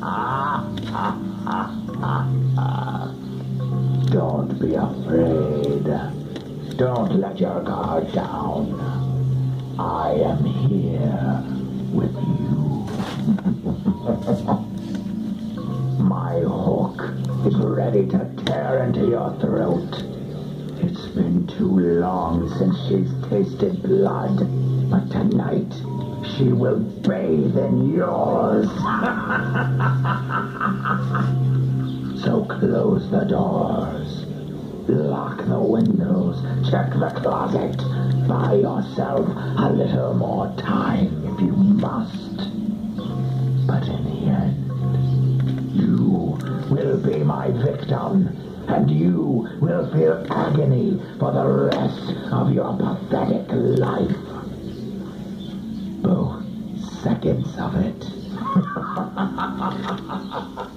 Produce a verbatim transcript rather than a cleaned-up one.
Don't be afraid. Don't let your guard down. I am here with you. My hook is ready to tear into your throat. It's been too long since she's tasted blood, but tonight she will bathe in yours. So close the doors, lock the windows, check the closet, buy yourself a little more time if you must. But in the end, you will be my victim, and you will feel agony for the rest of your pathetic life. Both seconds of it.